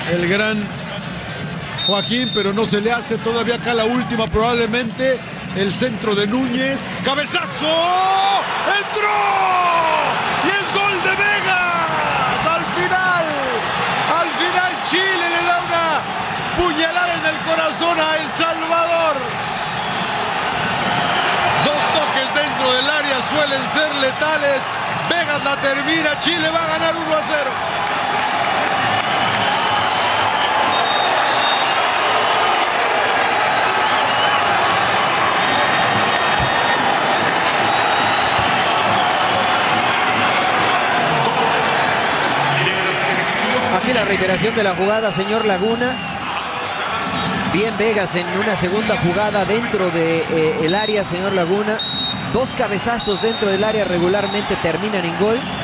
el gran Joaquín, pero no se le hace todavía acá la última, probablemente el centro de Núñez, cabezazo, entró y es gol de Vegas. Al final Chile le da una puñalada en el corazón a El Salvador. Dos toques dentro del área suelen ser letales. Vegas la termina, Chile va a ganar 1-0. Aquí la reiteración de la jugada, señor Laguna. Bien Vegas en una segunda jugada dentro del área, señor Laguna. Dos cabezazos dentro del área regularmente terminan en gol.